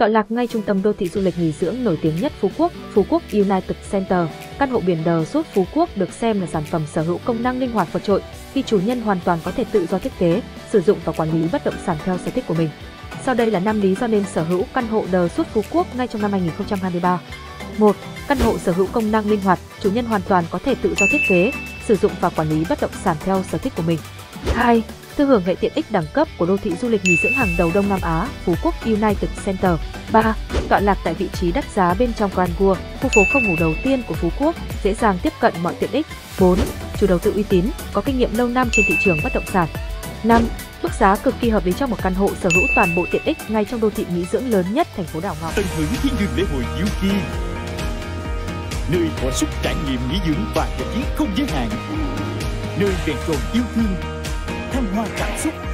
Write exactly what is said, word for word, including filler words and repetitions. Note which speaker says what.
Speaker 1: Tọa lạc ngay trung tâm đô thị du lịch nghỉ dưỡng nổi tiếng nhất Phú Quốc, Phú Quốc United Center, căn hộ biển The Suite Phú Quốc được xem là sản phẩm sở hữu công năng linh hoạt vượt trội khi chủ nhân hoàn toàn có thể tự do thiết kế, sử dụng và quản lý bất động sản theo sở thích của mình. Sau đây là năm lý do nên sở hữu căn hộ The Suite Phú Quốc ngay trong năm hai nghìn không trăm hai mươi ba. một. Căn hộ sở hữu công năng linh hoạt, chủ nhân hoàn toàn có thể tự do thiết kế, sử dụng và quản lý bất động sản theo sở thích của mình. hai. Thừa hưởng hệ tiện ích đẳng cấp của đô thị du lịch nghỉ dưỡng hàng đầu Đông Nam Á, Phú Quốc United Center. ba. Tọa lạc tại vị trí đắt giá bên trong Grand World, khu phố không ngủ đầu tiên của Phú Quốc, dễ dàng tiếp cận mọi tiện ích. bốn. Chủ đầu tư uy tín, có kinh nghiệm lâu năm trên thị trường bất động sản. năm. Mức giá cực kỳ hợp lý cho một căn hộ sở hữu toàn bộ tiện ích ngay trong đô thị nghỉ dưỡng lớn nhất thành phố Đảo Ngọc.
Speaker 2: Tận hưởng thiên đường lễ hội Diệu Kỳ, nơi thỏa sức trải nghiệm nghỉ dưỡng và giải trí không giới hạn, nơi vẹn tròn yêu thương, thăng hoa cảm xúc.